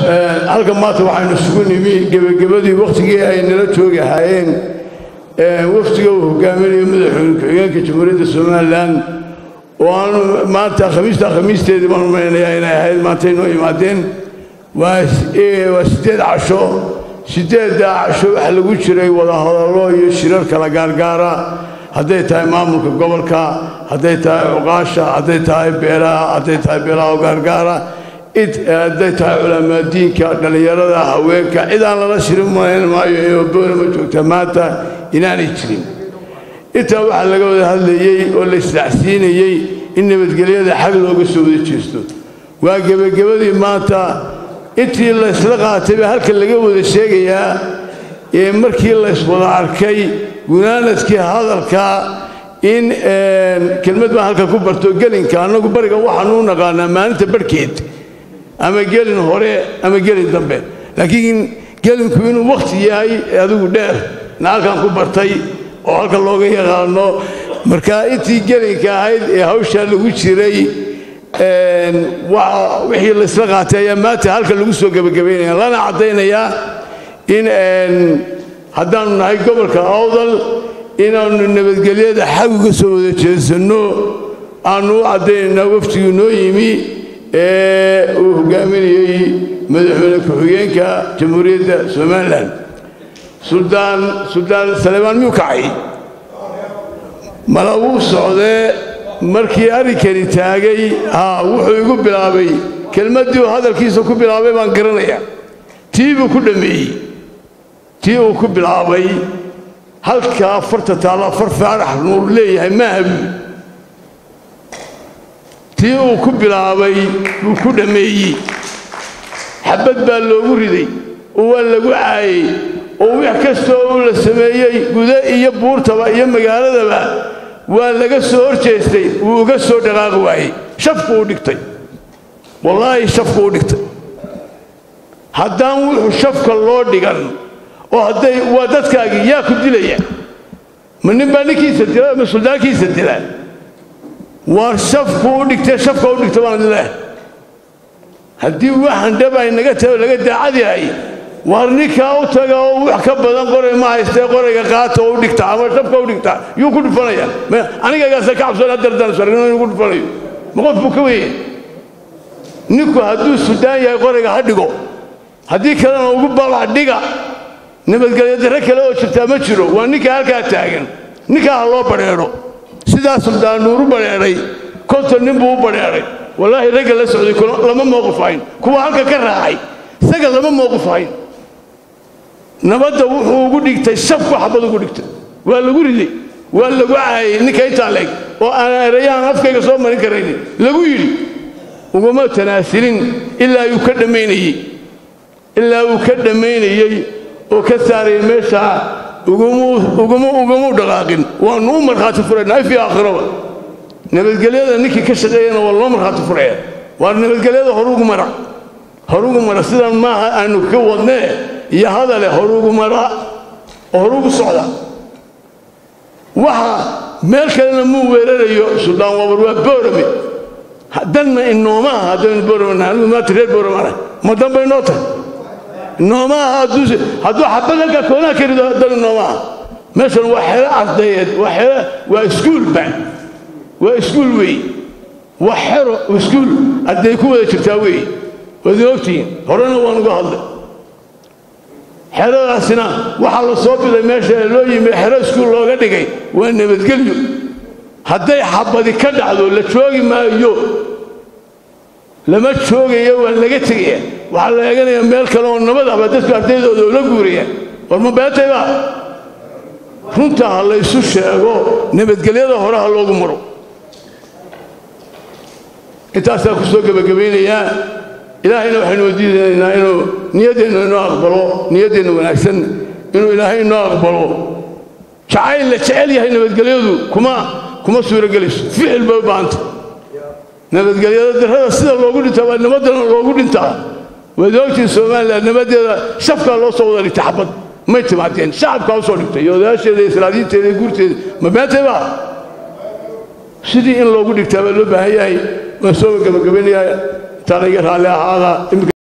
halka maanta waxaynu isugu nimi gabagabadii waqtigii ay nala joogi hayeen waftiga uu hogaaminayo madaxweyne ku-xigeenka jamhuuriyadda Soomaaliland oo aan maanta khamiisteedii baan umaleynaya inay ahayd maanta inoo yimaadeen waa 8 casho 8 casho waxa lagu jiray wada hadallo iyo shirar kala gaargaara hadday tahay maamulka gobolka hadday tahay uqaasha hadday tahay beelaha gaargaara hadday tahay culamaa diinka dhalinyarada haweenka cid aan lala shirin maayo ee boorama joogta maanta inaanay jirin intaa waxaa laga wada hadlayey oo la isdhacsiinayey in nabadgelyada xag looga soo wada jeesto waa gabagabadii maanta intii la isla qaatay baa halka laga wada sheegayaa markii la iswada arkay gunaanadkii hadalka in kelmad baan halka ku barto gelinka annagu bariga waxaanu u naqaanaa maalinta barhkeed ama gelin hore ama gelin dambe laakiin gelinku inuu waqti yahay adigu dheer halkan ku bartay oo halka looga yaqaano marka intii gelinka ahayd ee hawsha lagu jiray wixii la isla qaatay ayaa maanta halka lagu soo gabagabeynaya lana caddaynaya in haddaanu nahay gobolka awdal inaanu nabadgelyada xag uga soo wada jeesanno aanu u caddaynayna waftigii noo yimi uu hogaaminayey madaxweyne ku-xigeenka jamhuuriyadda Soomaaliland suldaan Saleebaan miyuu kacay mala wuu socdee markii arrinkani taagay wuxuu igu bilaabay kelmaddii uu hadalkiisa ku bilaabay baan garanayaa tii buu ku dhameeyey tii uu ku bilaabay halkaa farta taala far faarax nuur leeyahay maahabu tii uu ku bilaabay buu ku dhameeyey xabad baa loogu riday oo waa lagu caayay oo wax kastoo uu la sameeyey guda iyo buurtaba iyo magaaladaba waa laga soo horjeestay wuu uga soo dhaqaaqi waayey shafku u dhigtay wallaahi shafku u dhigtay haddaan wuxuu shafka loo dhigan oo hadday waa dadkaagii yaa ku dilaya ma nin baa ninkiisa dila ma suldaankiisa dila waa shafku u dhigtay shafka u dhigtay baan leeyahay haddii waxaan dhab ay naga tago laga daacad yahay war ninkaa u taga oo wax ka badan qoray ma haystee qorayga qaata oo u dhigta ama shafka u dhigta yuu ku dhufanaya anigagaasa ka cabsoon haddardaan sarrino inuu ku dhufanayo ma qof buu ka weeye ninku hadduu suldaan yahay qorayga ha dhigo haddii kalena ugu babax dhiga nabadgelyo darre kale oo jirtaa ma jiro waa ninka halkaa taagan ninkaa ha loo badheedho sidaa suldaan nuuru badheedhay konton nin buu u badheedhay wallaahi ragga la socday lama mowqif ahayn kuwa halka ka raacay isaga lama mowqif ahayn nabadda wuxuu ugu dhigtay shafku xabad ugu dhigtay waa lagu riday waa lagu caayay ninka intaa leeg oo aan erayahan afkayga soo marin karaynin lagu yidhi uguma tanaasilin ilaa uu ka dhammaynayey oo ka saarayay meesha ugumu dhaqaaqin waanu u markhaati furaynaa fi aakhiraba nabadgelyada ninkii ka shaqeeyana waa loo markhaati furaya waa nabadgelyada horugu mara sidan maaha aanu ka wadnee iyo hadale horugu mara oo horugu socda waxa meel kalena muu weerarayo suldaan wabar waa boorame danna inoomaha haddaynu boorame anigu maanta reer boorame ma danbay noo tahay inoomaha hadduu xabad halkaa koonaa ka rido dan inoomaha meeshan waa xero casdayeed waa iskuulba waa iskuul wey waa xero iskuul hadday ku wada jirtaa wey waad ogtihiin horena waan uga hadlay xeradaasina waxaa la soo biday meesha loo yimi xero iskuul looga dhigay waa nabadgelyo hadday xabadi ka dhacdo la joogi maayo lama joogayo waa laga tegaya waxaa la eeganayaa meel kale oo nabad ahba dadku ardaydooda ula guuraya war ma beetayba runta ha la isu sheego nabadgelyada hore ha loogu maro intaasaa ku soo gabagabaynayaa ilaahayna waxaynu weydiinaynaa inuu niyaddeenna inoo aqbalo niyaddeenna wanaagsan inuu ilaahay inoo aqbalo jacayl la jecel yahay nabadgelyadu kuma suurogelayso ficil bay u baahanta nabadgelyada darrada sida loogu dhintaa waa nabadana loogu dhintaa waad ogtiin Soomaaliland nabadeeda shafkaa loo soo wada dhigtay xabad may timaadeen shacabkaa u soo dhigtay iyo odayaasheeda islaadiinteeda iyo guurteeda ma beentayba sidii in loogu dhigtaa baa loo baahan yahay waa soo gabagabaynayaa taaniga raalli ahaada